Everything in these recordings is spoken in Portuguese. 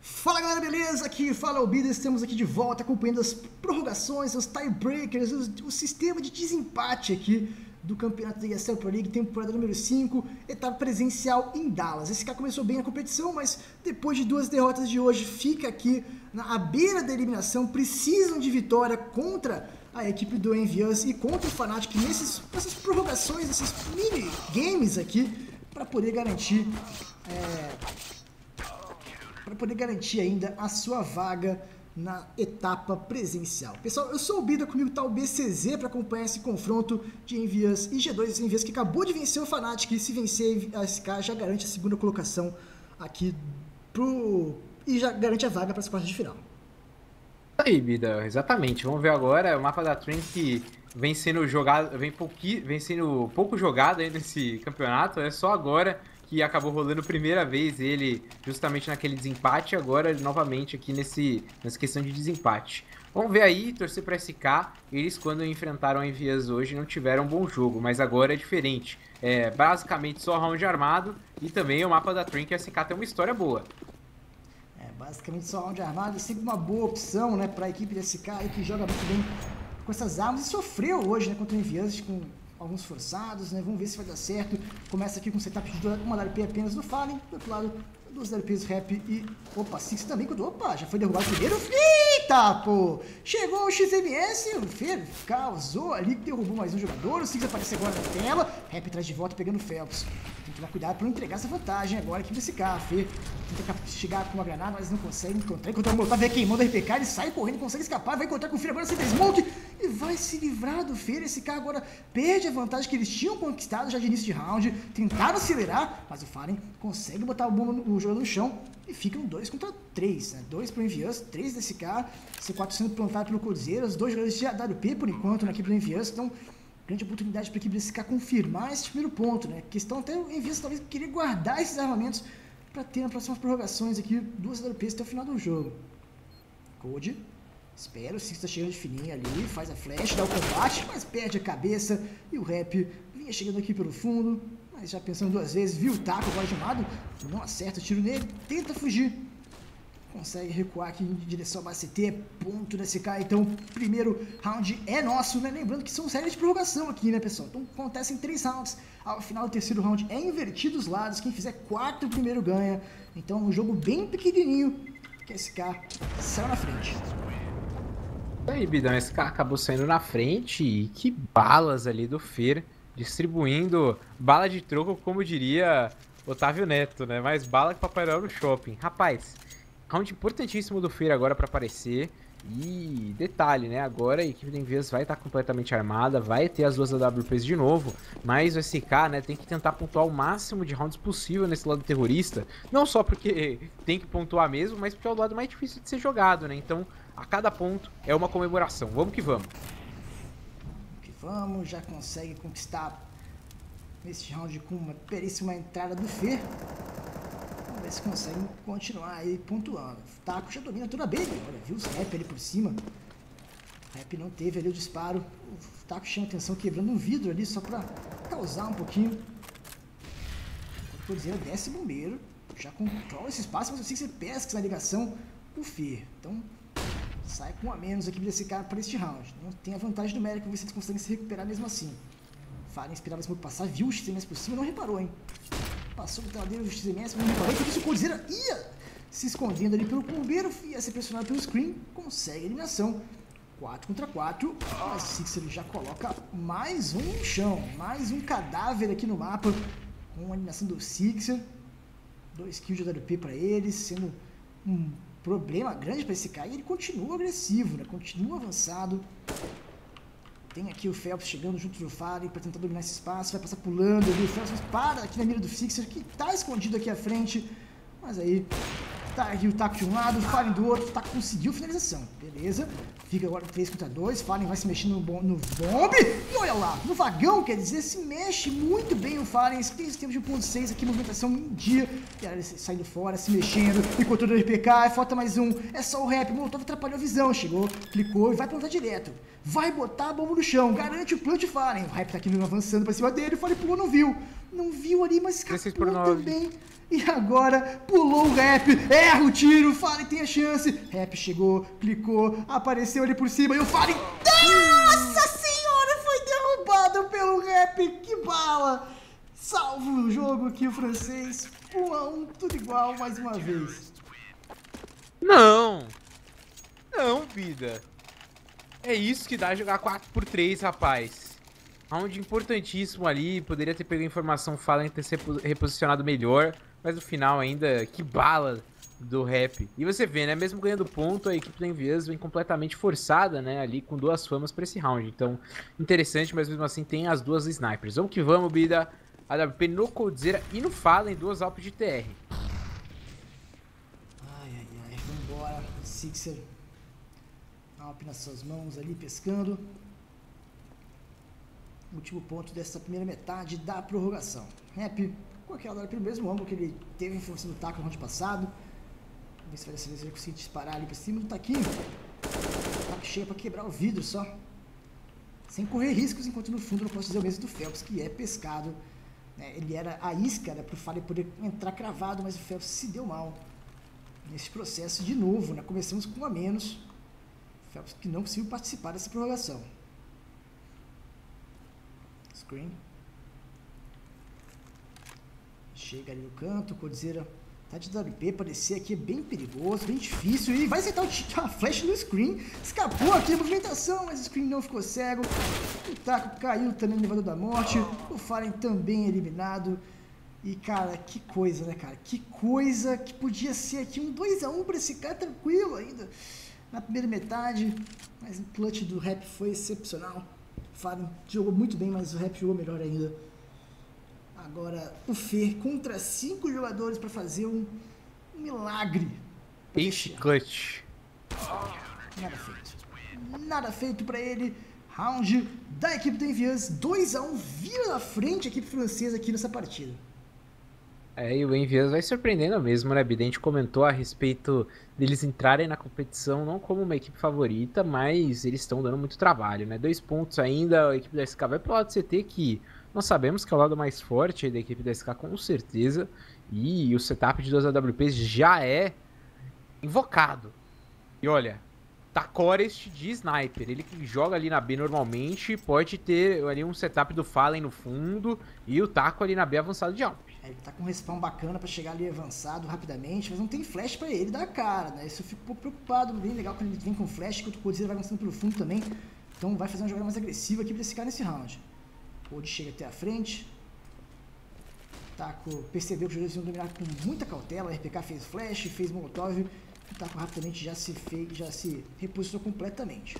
Fala galera, beleza? Aqui fala o Bida, estamos aqui de volta acompanhando as prorrogações, os tiebreakers, o sistema de desempate aqui do campeonato da ESL Pro League, temporada número 5, etapa presencial em Dallas. Esse cara começou bem a competição, mas depois de duas derrotas de hoje, fica aqui à beira da eliminação, precisam de vitória contra a equipe do Envious e contra o Fnatic nessas prorrogações, nesses mini-games aqui, para poder garantir ainda a sua vaga na etapa presencial. Pessoal, eu sou o Bida, comigo tá o BCZ para acompanhar esse confronto de Envious e G2 Envious, que acabou de vencer o Fnatic, e se vencer a SK já garante a segunda colocação aqui e já garante a vaga para as quartas de final. Aí, Bida, exatamente. Vamos ver agora o mapa da Trend, que vem sendo jogado, vem sendo pouco jogado aí nesse campeonato. É só agora que acabou rolando a primeira vez ele justamente naquele desempate, agora novamente aqui nessa questão de desempate. Vamos ver aí, torcer para SK. Eles, quando enfrentaram a Envious hoje, não tiveram um bom jogo, mas agora é diferente. É basicamente só round armado e também o mapa da Trend, que a SK tem uma história boa. Basicamente só round armado é sempre uma boa opção, né, para a equipe da SK aí, que joga muito bem com essas armas e sofreu hoje, né, contra o Envious com alguns forçados, né, vamos ver se vai dar certo. Começa aqui com um setup de uma WP apenas no Fallen, do outro lado duas WPs Rap e... Opa, Six também, opa, já foi derrubado primeiro. Eita, pô! Chegou o XMS, o Fer causou ali, derrubou mais um jogador, o Six aparece agora na tela, Rap traz de volta pegando o Phelps. Tem que tomar cuidado para não entregar essa vantagem agora aqui desse carro. Fer tenta chegar com uma granada, mas não consegue encontrar. Enquanto o Molotov vem queimando a RPK, ele sai correndo, consegue escapar, vai encontrar com o Fer agora sem smoke e vai se livrar do Fer. Esse carro agora perde a vantagem que eles tinham conquistado já de início de round, tentaram acelerar, mas o Fallen consegue botar o jogador no chão e ficam 2 contra 3, né? 2 para o Envious, 3 desse cara, C4 sendo plantado pelo Cruzeiro, os dois jogadores de AWP por enquanto na equipe do Envious, então grande oportunidade para a equipe desse cara confirmar esse primeiro ponto, né? Questão até o Envious talvez querer guardar esses armamentos para ter nas próximas prorrogações aqui, duas AWPs até o final do jogo. Code, espera, o Six está chegando de fininho ali, faz a flash, dá o combate, mas perde a cabeça e o Rap vinha chegando aqui pelo fundo, mas já pensando duas vezes, viu o taco agora de um lado, não acerta o tiro nele, tenta fugir, consegue recuar aqui em direção ao BCT, ponto da SK, então primeiro round é nosso, né? Lembrando que são séries de prorrogação aqui, né, pessoal? Então acontecem 3 rounds, ao final do terceiro round é invertido os lados, quem fizer 4 primeiro ganha, então um jogo bem pequenininho, que a SK saiu na frente. Aí, Bidão, esse cara acabou saindo na frente e que balas ali do Fer, distribuindo bala de troco, como diria Otávio Neto, né? Mais bala que Papai Noel no shopping. Rapaz, round importantíssimo do Fer agora para aparecer. E detalhe, né? Agora a equipe da Envious vai estar completamente armada, vai ter as duas AWPs de novo, mas o SK, né, tem que tentar pontuar o máximo de rounds possível nesse lado terrorista. Não só porque tem que pontuar mesmo, mas porque é o lado mais difícil de ser jogado, né? Então, a cada ponto é uma comemoração. Vamos que vamos. Vamos, já consegue conquistar nesse round com uma períssima entrada do Fer. Vamos ver se consegue continuar aí pontuando. O Taco já domina toda a B. Olha, viu os Rap ali por cima. O Rap não teve ali o disparo. O Taco chama atenção quebrando um vidro ali só pra causar um pouquinho. Vou dizer, desce bombeiro. Já controla esse espaço, mas eu sei que você pesca na ligação do Fer. Então sai com um a menos a equipe desse cara para este round. Não tem a vantagem numérica, vocês conseguem se recuperar mesmo assim. Fallen esperava esse passar, viu o XMS por cima, não reparou, hein? Passou do taladeiro do XMS, mas não reparou. Enquanto isso, o Cruzeiro ia se escondendo ali pelo bombeiro, ia ser pressionado pelo screen, consegue a eliminação. 4 contra 4. O Sixer já coloca mais um no chão, mais um cadáver aqui no mapa, com a eliminação do Sixer. 2 kills de AWP para eles, sendo um problema grande para esse cara, e ele continua agressivo, né? Continua avançado. Tem aqui o Phelps chegando junto do Fallen para tentar dominar esse espaço, vai passar pulando ali, o Phelps para aqui na mira do Sixer, que tá escondido aqui à frente, mas aí tá aqui o Taco de um lado, o Fallen do outro, o Taco conseguiu finalização, beleza, fica agora 3 contra 2, Fallen vai se mexendo no bombe, e olha lá, no vagão, quer dizer, se mexe muito bem o Fallen, tem esse tempo de 1.6 aqui, movimentação em dia, e aí ele saindo fora, se mexendo, enquanto o RPK, falta mais um, é só o Rap, o Molotov atrapalhou a visão, chegou, clicou e vai plantar direto, vai botar a bomba no chão, garante o plant Fallen, o Rap tá aqui avançando pra cima dele, o Fallen pulou, não viu ali, mas escapou também. E agora pulou o Rap, erra o tiro, Fallen tem a chance. Rap chegou, clicou, apareceu ali por cima e o Fallen... Nossa senhora, foi derrubado pelo Rap, que bala! Salva o jogo aqui o francês, 1 a 1, tudo igual mais uma vez. Não, vida. É isso que dá jogar 4x3, rapaz. Round importantíssimo ali, poderia ter pego a informação, Fallen ter se reposicionado melhor. Mas no final ainda, que bala do Rap. E você vê, né, mesmo ganhando ponto, a equipe da Envious vem completamente forçada, né, ali com 2 famas pra esse round. Então, interessante, mas mesmo assim tem as 2 snipers. Vamos que vamos, Bida. AWP no Coldzera e no Fallen, 2 alpes de TR. Ai, vambora. Sixer. Alp nas suas mãos ali, pescando. Último ponto dessa primeira metade da prorrogação. Rap com aquela hora pelo mesmo ângulo que ele teve em função do taco no round passado. Vamos ver se dessa vez ele conseguir disparar ali pra cima do taquinho. Taco cheio pra quebrar o vidro só. Sem correr riscos, enquanto no fundo eu não posso dizer o mesmo do Phelps, que é pescado. Ele era a isca, né, pro Fallen poder entrar cravado, mas o Phelps se deu mal nesse processo de novo, né? Começamos com 1 a menos. O Phelps que não conseguiu participar dessa prorrogação. Screen. Chega ali no canto, o Coldzera tá de WP, parecer aqui é bem perigoso, bem difícil, e vai acertar a flash no screen, escapou aqui a movimentação, mas o screen não ficou cego, o taco caiu também no elevador da morte, o Fallen também eliminado, e cara, que coisa, né cara, que coisa que podia ser aqui um 2 a 1 pra esse cara tranquilo ainda, na primeira metade, mas o clutch do Rap foi excepcional, o Fallen jogou muito bem, mas o Rap jogou melhor ainda. Agora o Fer contra 5 jogadores para fazer um milagre. Ixi, clutch. Nada feito. Nada feito para ele. Round da equipe da Envious. 2 a 1, vira na frente a equipe francesa aqui nessa partida. E o Envious vai surpreendendo mesmo, né, Bida? A gente comentou a respeito deles entrarem na competição não como uma equipe favorita, mas eles estão dando muito trabalho, né? 2 pontos ainda, a equipe da SK vai pro lado do CT, que nós sabemos que é o lado mais forte da equipe da SK, com certeza, e o setup de 2 AWPs já é invocado. E olha, tá Corest de Sniper, ele que joga ali na B normalmente, pode ter ali um setup do Fallen no fundo, e o Taco ali na B avançado de Alp. Ele tá com um respawn bacana pra chegar ali avançado rapidamente, mas não tem flash pra ele dar cara, né? Isso eu fico um pouco preocupado, bem legal quando ele vem com flash, que o Coldzera vai avançando pelo fundo também, então vai fazer uma jogada mais agressiva aqui pra esse cara nesse round. Cold chega até a frente. Taco percebeu que os jogadores iam dominar com muita cautela. A RPK fez flash, fez molotov. O Taco rapidamente já se reposicionou completamente.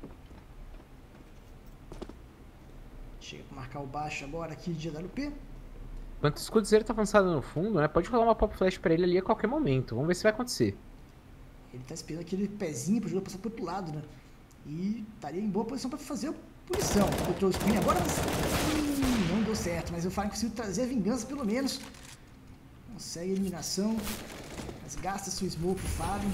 Chega para marcar o baixo agora aqui de AWP. Enquanto o Coldzera tá avançado no fundo, né? Pode rolar uma pop flash pra ele ali a qualquer momento. Vamos ver se vai acontecer. Ele tá esperando aquele pezinho pro jogador passar pro outro lado, né? E estaria em boa posição para fazer a punição. Botou o screen agora, mas não deu certo. Mas o Fallen conseguiu trazer a vingança pelo menos. Consegue a eliminação. Mas gasta sua smoke pro Fallen.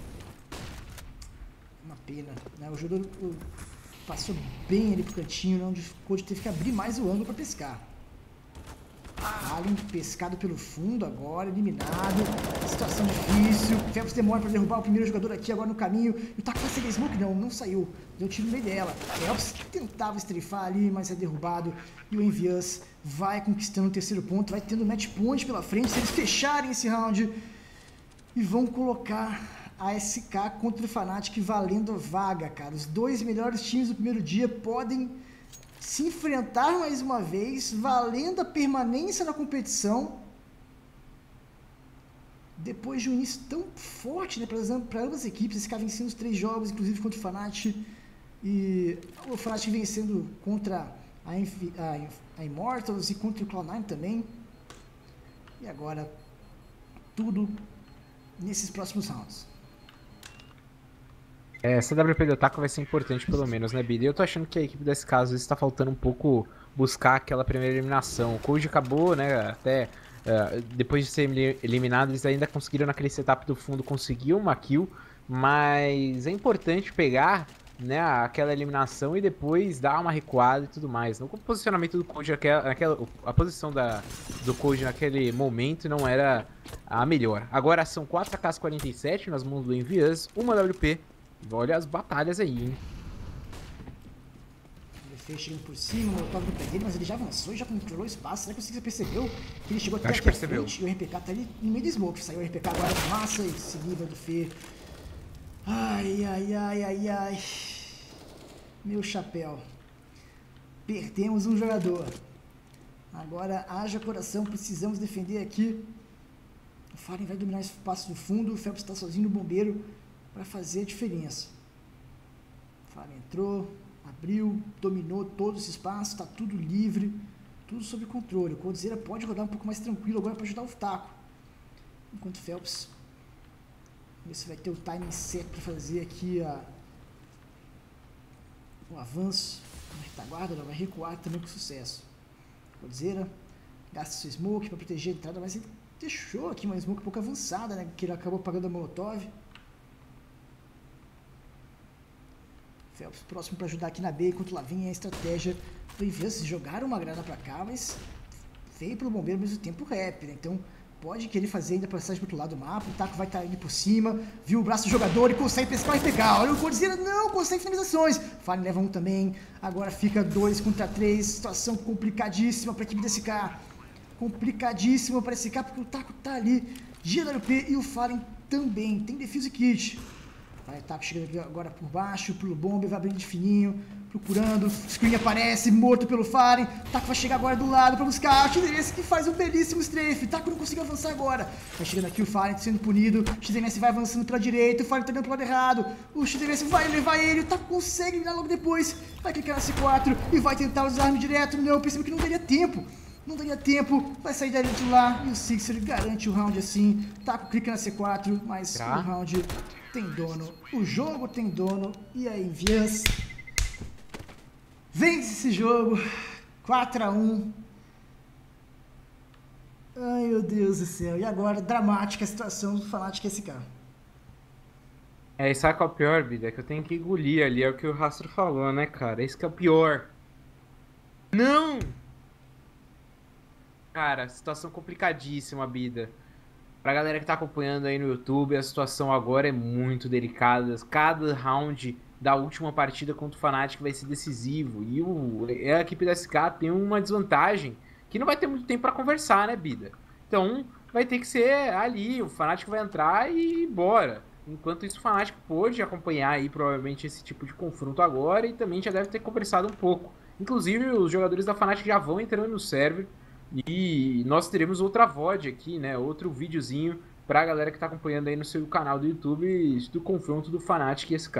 Uma pena, né? O jogador passou bem ali pro cantinho, onde o Cold teve que abrir mais o ângulo para pescar. Fallen pescado pelo fundo agora, eliminado. Situação difícil. Phelps demora para derrubar o primeiro jogador aqui agora no caminho. E o Taco vai seguir a smoke? Não saiu. Deu tiro no meio dela. Phelps tentava estrifar ali, mas é derrubado. E o Envious vai conquistando o terceiro ponto. Vai tendo match point pela frente. Se eles fecharem esse round e vão colocar a SK contra o Fnatic valendo a vaga, cara. Os 2 melhores times do primeiro dia podem se enfrentar mais uma vez, valendo a permanência na competição, depois de um início tão forte, né, para ambas as equipes. SK vencendo os 3 jogos, inclusive contra o Fnatic, e o Fnatic vencendo contra a Immortals e contra o Cloud9 também. E agora, tudo nesses próximos rounds. Essa WP do Taco vai ser importante pelo menos, né, Bida? Eu tô achando que a equipe desse caso está faltando um pouco buscar aquela primeira eliminação. O Cold acabou, né, até depois de ser eliminado, eles ainda conseguiram naquele setup do fundo conseguir uma kill, mas é importante pegar né, aquela eliminação e depois dar uma recuada e tudo mais. O posicionamento do Koji, a posição do Koji naquele momento não era a melhor. Agora são 4 AK-47 nas mãos do Envious, uma WP. Olha as batalhas aí, hein? Ele fez chegando por cima, o Molotov no pé dele, mas ele já avançou e já controlou o espaço. Será que você percebeu que ele chegou até aqui à frente e o RPK tá ali no meio do smoke. Saiu o RPK agora com massa e esse nível do Fê. Ai, ai, ai, ai, ai. Meu chapéu. Perdemos um jogador. Agora haja coração, precisamos defender aqui. O Fallen vai dominar esse espaço do fundo, o Phelps está sozinho no bombeiro para fazer a diferença. O Fallen entrou, abriu, dominou todo esse espaço, está tudo livre, tudo sob controle. O Coldzera pode rodar um pouco mais tranquilo agora para ajudar o Taco. Enquanto o Phelps, ver se vai ter o timing certo para fazer aqui o avanço. Na retaguarda, ela vai recuar também com sucesso. Coldzera gasta seu smoke para proteger a entrada, mas ele deixou aqui uma smoke um pouco avançada, né? Que ele acabou pagando a Molotov. Phelps próximo para ajudar aqui na B, enquanto lá vem a estratégia do Envious. Jogaram uma grana para cá, mas veio pelo bombeiro ao mesmo tempo o rap, né? Então pode querer fazer ainda a passagem pro outro lado do mapa. O Taco vai estar indo por cima, viu o braço do jogador e consegue pescar e pegar. Olha o Coldzera, não consegue finalizações. Fallen leva um também, agora fica 2 contra 3, situação complicadíssima para a equipe desse SK. Complicadíssimo para esse SK, porque o Taco tá ali, GWP e o Fallen também, tem defuse kit. Vai, o Taco chegando agora por baixo, pelo bombe, vai abrindo de fininho, procurando, screen aparece, morto pelo Fallen. Taco vai chegar agora do lado para buscar o Xdenes, que faz um belíssimo strafe. Taco não conseguiu avançar agora. Vai chegando aqui o Fallen sendo punido, o Xdenes vai avançando para a direita, o Fallen tá indo pro lado errado. O Xdenes vai levar ele, o Taco consegue eliminar logo depois. Vai clicar na C4 e vai tentar usar arma direto. Não, percebeu que não daria tempo. Não daria tempo, vai sair dali de lá e o Sixer garante o round assim. Taco clica na C4, mas o round tem dono. O jogo tem dono e a Envious vence esse jogo 4-1. Ai, meu Deus do céu. E agora, dramática a situação do Fnatic SK. É, isso é o pior, Bida, que eu tenho que engolir ali, é o que o Rastro falou, né, cara? Esse que é o pior. Não! Cara, situação complicadíssima, Bida. Pra galera que tá acompanhando aí no YouTube, a situação agora é muito delicada. Cada round da última partida contra o Fnatic vai ser decisivo. E a equipe da SK tem uma desvantagem que não vai ter muito tempo pra conversar, né, Bida? Então, vai ter que ser ali, o Fnatic vai entrar e bora. Enquanto isso, o Fnatic pôde acompanhar aí, provavelmente, esse tipo de confronto agora e também já deve ter conversado um pouco. Inclusive, os jogadores da Fnatic já vão entrando no server. E nós teremos outra VOD aqui, né? Outro videozinho pra galera que tá acompanhando aí no seu canal do YouTube do confronto do Fnatic e SK.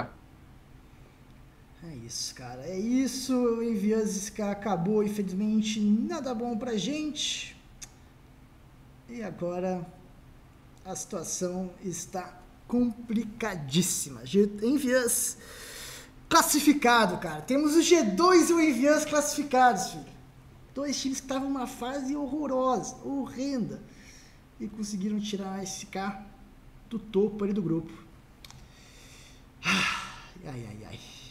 É isso, cara. É isso. O Envious SK acabou, infelizmente. Nada bom pra gente. E agora a situação está complicadíssima. Envious classificado, cara. Temos o G2 e o Envious classificados, filho. Dois times que estavam numa fase horrorosa, horrenda. E conseguiram tirar a SK do topo ali do grupo. Ai, ai, ai.